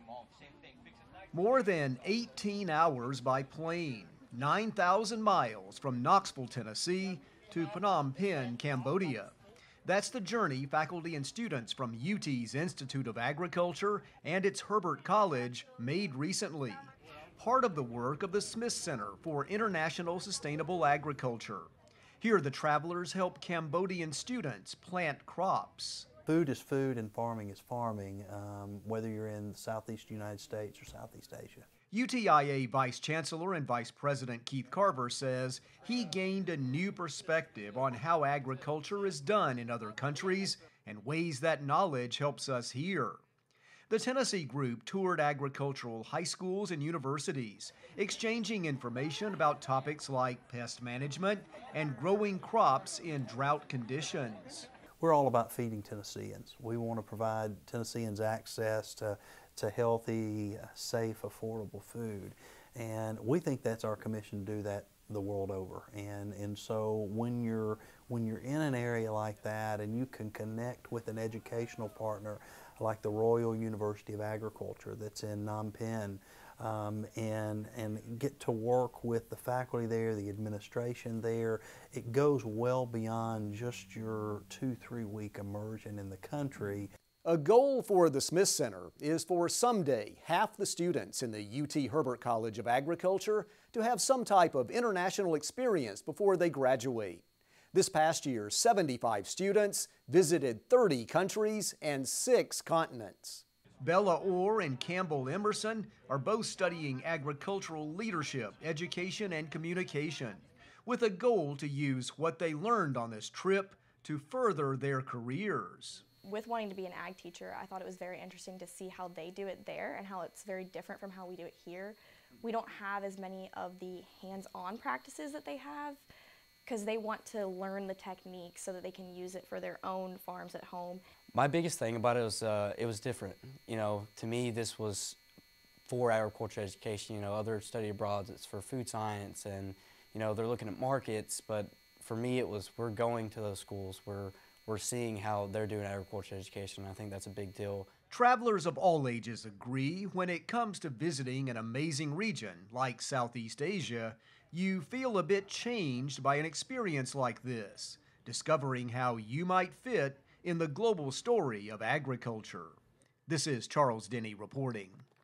More than 18 hours by plane, 9,000 miles from Knoxville, Tennessee to Phnom Penh, Cambodia. That's the journey faculty and students from UT's Institute of Agriculture and its Herbert College made recently. Part of the work of the Smith Center for International Sustainable Agriculture. Here the travelers help Cambodian students plant crops. Food is food and farming is farming, whether you're in the Southeast United States or Southeast Asia. UTIA Vice Chancellor and Vice President Keith Carver says he gained a new perspective on how agriculture is done in other countries and ways that knowledge helps us here. The Tennessee group toured agricultural high schools and universities, exchanging information about topics like pest management and growing crops in drought conditions. We're all about feeding Tennesseans. We want to provide Tennesseans access to healthy, safe, affordable food. And we think that's our commission to do that the world over. And so when you're in an area like that and you can connect with an educational partner like the Royal University of Agriculture that's in Phnom Penh, and get to work with the faculty there, the administration there, it goes well beyond just your 2-3 week immersion in the country. A goal for the Smith Center is for someday half the students in the UT Herbert College of Agriculture to have some type of international experience before they graduate. This past year, 75 students visited 30 countries and 6 continents. Bella Orr and Campbell Emerson are both studying agricultural leadership, education, and communication, with a goal to use what they learned on this trip to further their careers. With wanting to be an ag teacher, I thought it was very interesting to see how they do it there and how it's very different from how we do it here. We don't have as many of the hands-on practices that they have because they want to learn the technique so that they can use it for their own farms at home. My biggest thing about it was different. You know, to me this was for agriculture education. You know, other study abroads it's for food science and, you know, they're looking at markets, but for me it was we're going to those schools, we're seeing how they're doing agriculture education. I think that's a big deal. Travelers of all ages agree when it comes to visiting an amazing region like Southeast Asia, you feel a bit changed by an experience like this, discovering how you might fit in the global story of agriculture. This is Charles Denny reporting.